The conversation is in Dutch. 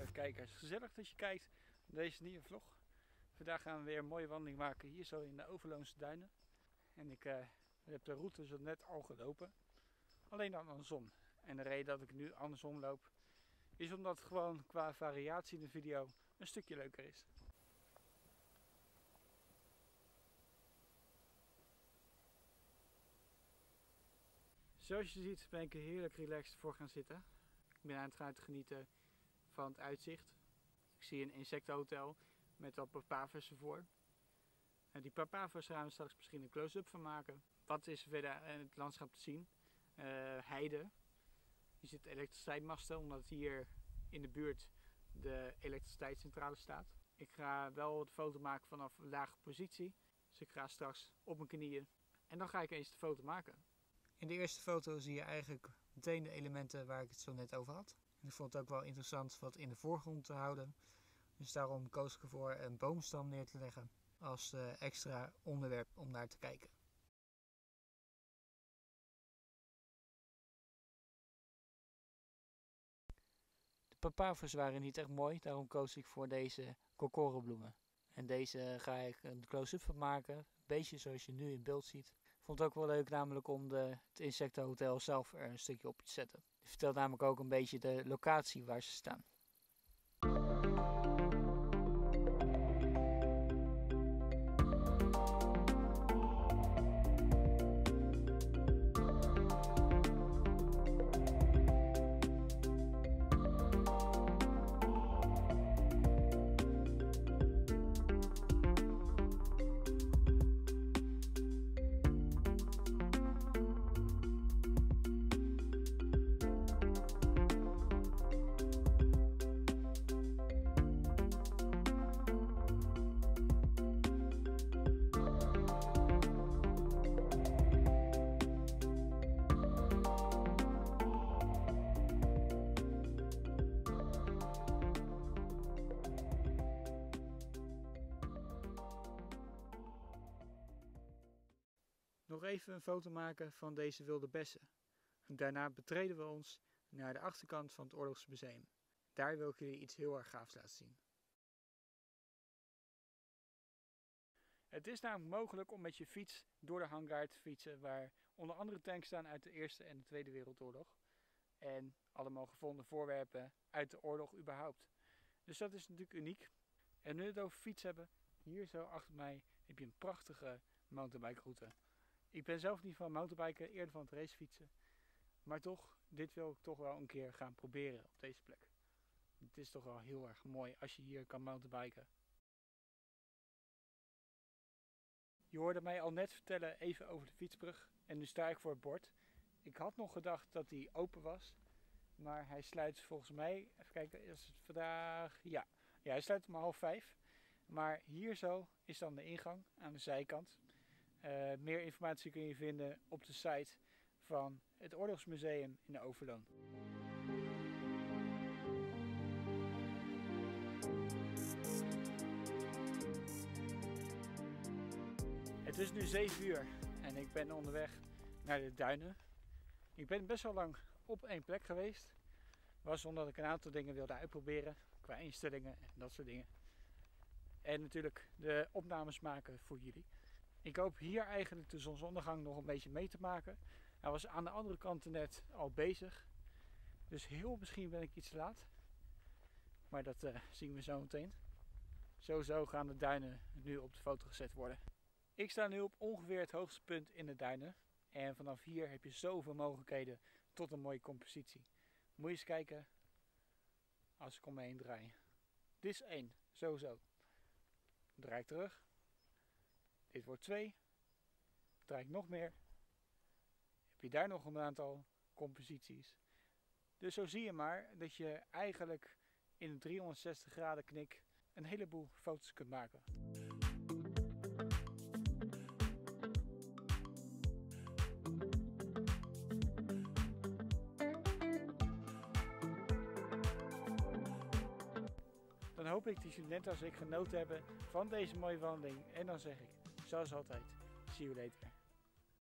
kijkers, gezellig dat je kijkt naar deze nieuwe vlog. Vandaag gaan we weer een mooie wandeling maken hier zo in de Overloonse Duinen. En ik heb de route zo net al gelopen, alleen dan andersom. En de reden dat ik nu andersom loop is omdat het gewoon qua variatie in de video een stukje leuker is. Zoals je ziet ben ik er heerlijk relaxed voor gaan zitten. Ik ben aan het gaan genieten van het uitzicht. Ik zie een insectenhotel met wat papavers ervoor. En die papavers gaan we straks misschien een close-up van maken. Wat is verder in het landschap te zien? Heide. Hier zitten elektriciteitsmasten omdat hier in de buurt de elektriciteitscentrale staat. Ik ga wel de foto maken vanaf een lage positie. Dus ik ga straks op mijn knieën en dan ga ik eens de foto maken. In de eerste foto zie je eigenlijk meteen de elementen waar ik het zo net over had. En ik vond het ook wel interessant wat in de voorgrond te houden. Dus daarom koos ik ervoor een boomstam neer te leggen als extra onderwerp om naar te kijken. De papavers waren niet echt mooi, daarom koos ik voor deze kokorenbloemen. En deze ga ik een close-up van maken, een beetje zoals je nu in beeld ziet. Ik vond het ook wel leuk namelijk om het insectenhotel zelf er een stukje op te zetten. Het vertelt namelijk ook een beetje de locatie waar ze staan. Nog even een foto maken van deze wilde bessen. Daarna betreden we ons naar de achterkant van het Oorlogsmuseum. Daar wil ik jullie iets heel erg gaafs laten zien. Het is namelijk mogelijk om met je fiets door de hangar te fietsen waar onder andere tanks staan uit de Eerste en de Tweede Wereldoorlog. En allemaal gevonden voorwerpen uit de oorlog überhaupt. Dus dat is natuurlijk uniek. En nu we het over fiets hebben, hier zo achter mij heb je een prachtige mountainbike route. Ik ben zelf niet van mountainbiken, eerder van het racefietsen. Maar toch, dit wil ik toch wel een keer gaan proberen op deze plek. Het is toch wel heel erg mooi als je hier kan mountainbiken. Je hoorde mij al net vertellen even over de fietsbrug en nu sta ik voor het bord. Ik had nog gedacht dat die open was, maar hij sluit volgens mij, even kijken, is het vandaag? Ja, hij sluit om 4:30. Maar hier zo is dan de ingang aan de zijkant. Meer informatie kun je vinden op de site van het Oorlogsmuseum in de Overloon. Het is nu 7 uur en ik ben onderweg naar de duinen. Ik ben best wel lang op één plek geweest. Was omdat ik een aantal dingen wilde uitproberen qua instellingen en dat soort dingen. En natuurlijk de opnames maken voor jullie. Ik hoop hier eigenlijk de zonsondergang nog een beetje mee te maken. Hij was aan de andere kant net al bezig. Dus heel misschien ben ik iets te laat. Maar dat zien we zo meteen. Sowieso gaan de duinen nu op de foto gezet worden. Ik sta nu op ongeveer het hoogste punt in de duinen. En vanaf hier heb je zoveel mogelijkheden tot een mooie compositie. Moet je eens kijken als ik om me heen draai. Dit is 1, sowieso. Draai ik terug. Dit wordt 2. Draai ik nog meer. Heb je daar nog een aantal composities. Dus zo zie je maar dat je eigenlijk in een 360 graden knik een heleboel foto's kunt maken. Dan hoop ik dat jullie net als ik genoten hebben van deze mooie wandeling. En dan zeg ik, zoals altijd, see you later.